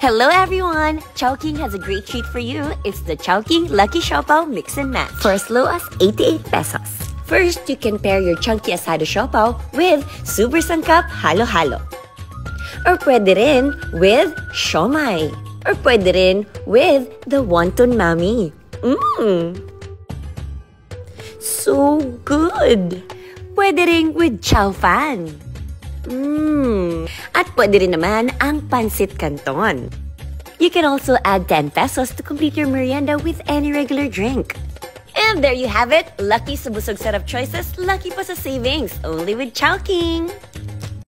Hello everyone! Chowking has a great treat for you. It's the Chowking Lucky Siopaw Mix and Match for as low as 88 pesos. First, you can pair your chunky asado siopaw with super sangkap halo-halo. Or pwede rin with siomai. Or pwede rin with the wonton mami. So good! Pwede rin with chow fan. At pwede rin naman ang pansit canton. You can also add 10 pesos to complete your merienda with any regular drink. And there you have it! Lucky sa busog set of choices, lucky pa sa savings. Only with Chowking!